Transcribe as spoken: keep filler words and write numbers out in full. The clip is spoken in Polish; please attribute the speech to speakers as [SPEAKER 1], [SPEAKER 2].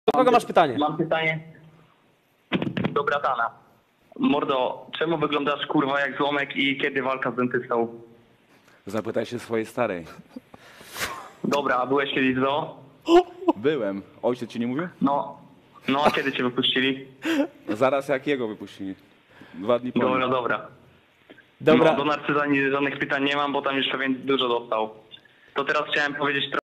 [SPEAKER 1] Do kogo masz pytanie?
[SPEAKER 2] Mam pytanie do bratana. Mordo, czemu wyglądasz kurwa jak złomek i kiedy walka z dentystą?
[SPEAKER 3] Zapytaj się swojej starej.
[SPEAKER 2] Dobra, a byłeś kiedyś w zoo?
[SPEAKER 3] Byłem. Ojciec ci nie mówił?
[SPEAKER 2] No, no a kiedy cię wypuścili?
[SPEAKER 3] Zaraz jak jego wypuścili. Dwa dni po.
[SPEAKER 2] Dobra, dobra.
[SPEAKER 1] Dobra.
[SPEAKER 2] No, do Narcyza żadnych pytań nie mam, bo tam już pewnie dużo dostał. To teraz chciałem powiedzieć